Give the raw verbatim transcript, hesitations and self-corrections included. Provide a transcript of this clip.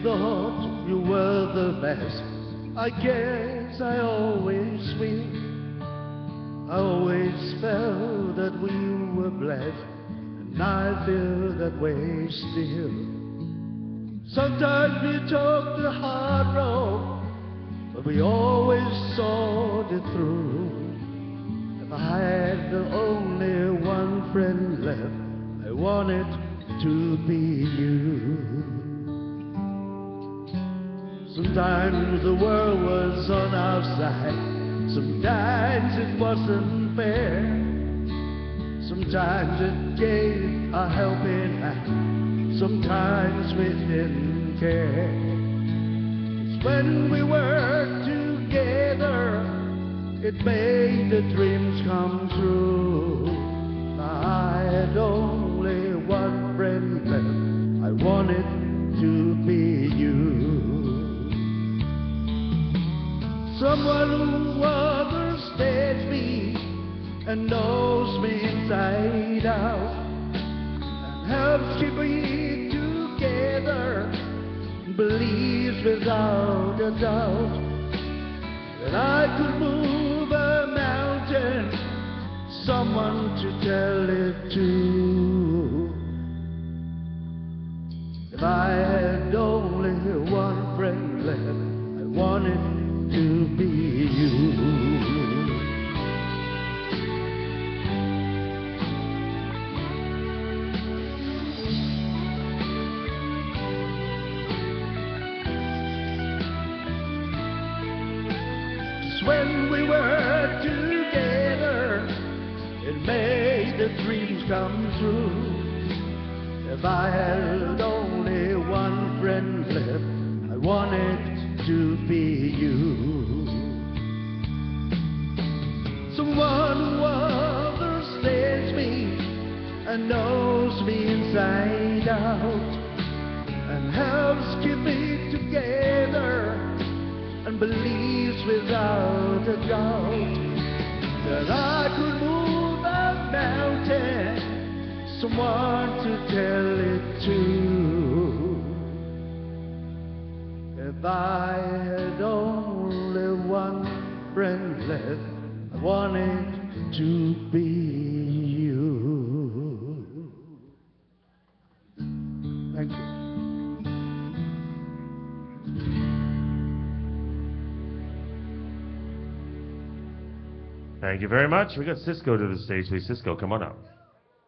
thought you were the best. I guess I always will. I always felt that we were blessed, and I feel that way still. Sometimes we took the hard road, but we always saw it through. If I had the only one friend left, I wanted to be you. Sometimes the world was on our side, sometimes it wasn't fair. Sometimes it gave a helping hand, sometimes we didn't care. It's when we were together, it made the dreams come true. I had only one friend left, I wanted to be you. Someone who understands me and knows me inside out, and helps keep me together, believes without a doubt that I could move a mountain, someone to tell it to. If I had only one friend left, I wanted to be you. Just when we were together, it made the dreams come true. If I had only one friend left, I wanted to be you. Someone who understands me and knows me inside out, and helps keep me together, and believes without a doubt that I could move a mountain, someone to tell it to. If I had only one friend left, I wanted to be you. Thank you. Thank you very much. We got Cisco to the stage. Please, Cisco, come on up.